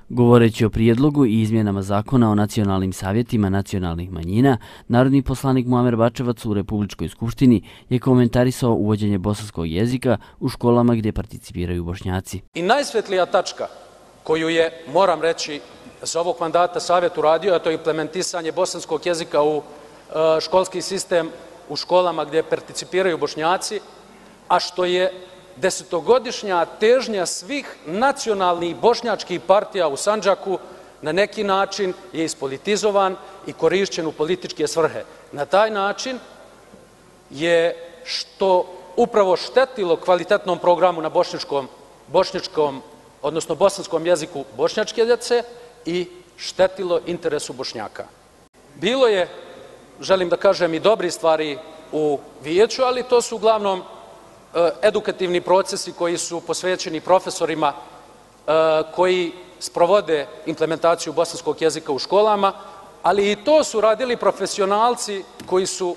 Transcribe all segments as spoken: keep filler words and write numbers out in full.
Govoreći o prijedlogu i izmjenama zakona o nacionalnim savjetima nacionalnih manjina, narodni poslanik Muamer Bačevac u Republičkoj skupštini je komentarisao uvođenje bosanskog jezika u školama gdje participiraju Bošnjaci. I najsvetlija tačka koju je, moram reći, za ovog mandata Savjet uradio, a to je implementisanje bosanskog jezika u školski sistem u školama gdje participiraju Bošnjaci, a što je desetogodišnja težnja svih nacionalnih bošnjačkih partija u Sandžaku, na neki način je ispolitizovan i korišćen u političke svrhe. Na taj način je što upravo štetilo kvalitetnom programu na bošnjačkom, bošnjačkom, odnosno bosanskom jeziku bošnjačke djece i štetilo interesu Bošnjaka. Bilo je, želim da kažem, i dobri stvari u vijeću, ali to su uglavnom edukativni procesi koji su posvećeni profesorima koji sprovode implementaciju bosanskog jezika u školama, ali i to su radili profesionalci koji su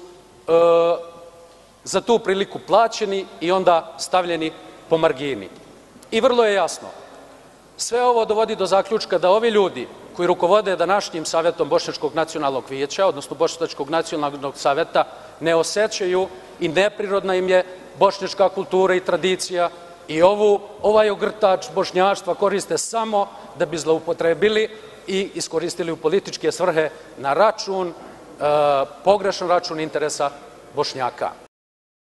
za tu priliku plaćeni i onda stavljeni po margini. I vrlo je jasno, sve ovo dovodi do zaključka da ovi ljudi koji rukovode današnjim Savjetom Bošnjačkog nacionalnog vijeća, odnosno Bošnjačkog nacionalnog savjeta, ne osjećaju i neprirodna im je bošnjačka kultura i tradicija i ovu, ovaj ogrtač bošnjaštva koriste samo da bi zloupotrebili i iskoristili u političke svrhe na račun, pogrešan račun interesa Bošnjaka.